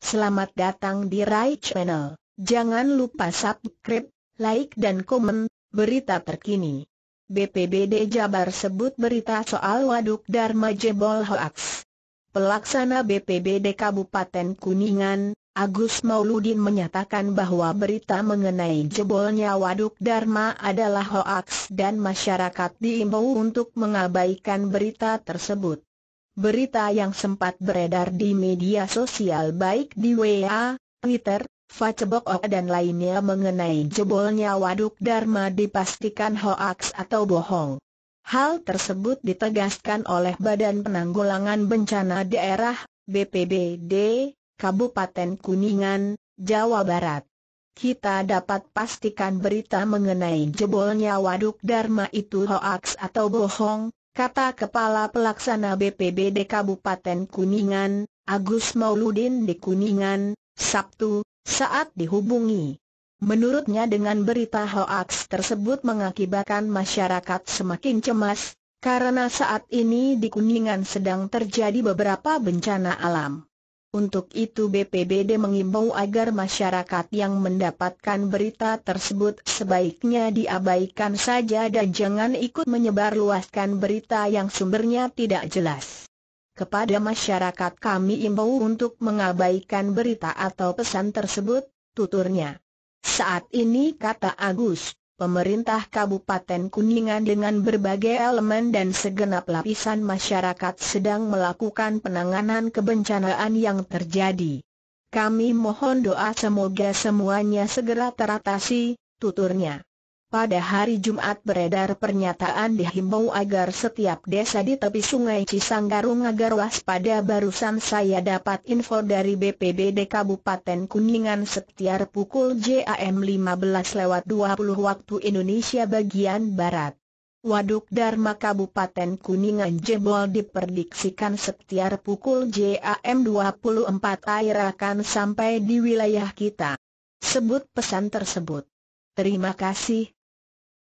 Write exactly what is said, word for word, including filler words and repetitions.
Selamat datang di Rai Channel. Jangan lupa subscribe, like dan komen berita terkini. B P B D Jabar sebut berita soal waduk Dharma jebol hoaks. Pelaksana B P B D Kabupaten Kuningan, Agus Mauludin menyatakan bahwa berita mengenai jebolnya waduk Dharma adalah hoaks dan masyarakat diimbau untuk mengabaikan berita tersebut. Berita yang sempat beredar di media sosial baik di W A, Twitter, Facebook dan lainnya mengenai jebolnya waduk Dharma dipastikan hoaks atau bohong. Hal tersebut ditegaskan oleh Badan Penanggulangan Bencana Daerah, B P B D, Kabupaten Kuningan, Jawa Barat. Kita dapat pastikan berita mengenai jebolnya waduk Dharma itu hoaks atau bohong, kata Kepala Pelaksana B P B D Kabupaten Kuningan, Agus Mauludin di Kuningan, Sabtu, saat dihubungi. Menurutnya dengan berita hoaks tersebut mengakibatkan masyarakat semakin cemas, karena saat ini di Kuningan sedang terjadi beberapa bencana alam. Untuk itu B P B D mengimbau agar masyarakat yang mendapatkan berita tersebut sebaiknya diabaikan saja dan jangan ikut menyebarluaskan berita yang sumbernya tidak jelas. Kepada masyarakat kami imbau untuk mengabaikan berita atau pesan tersebut, tuturnya. Saat ini, kata Agus, pemerintah Kabupaten Kuningan dengan berbagai elemen dan segenap lapisan masyarakat sedang melakukan penanganan kebencanaan yang terjadi. Kami mohon doa semoga semuanya segera teratasi, tuturnya. Pada hari Jumat beredar pernyataan dihimbau agar setiap desa di tepi sungai Cisanggarung agar waspada. Barusan saya dapat info dari B P B D Kabupaten Kuningan sekitar pukul jam lima belas lewat dua puluh waktu Indonesia bagian Barat. Waduk Dharma Kabupaten Kuningan jebol diprediksikan sekitar pukul jam dua puluh empat air akan sampai di wilayah kita. Sebut pesan tersebut. Terima kasih.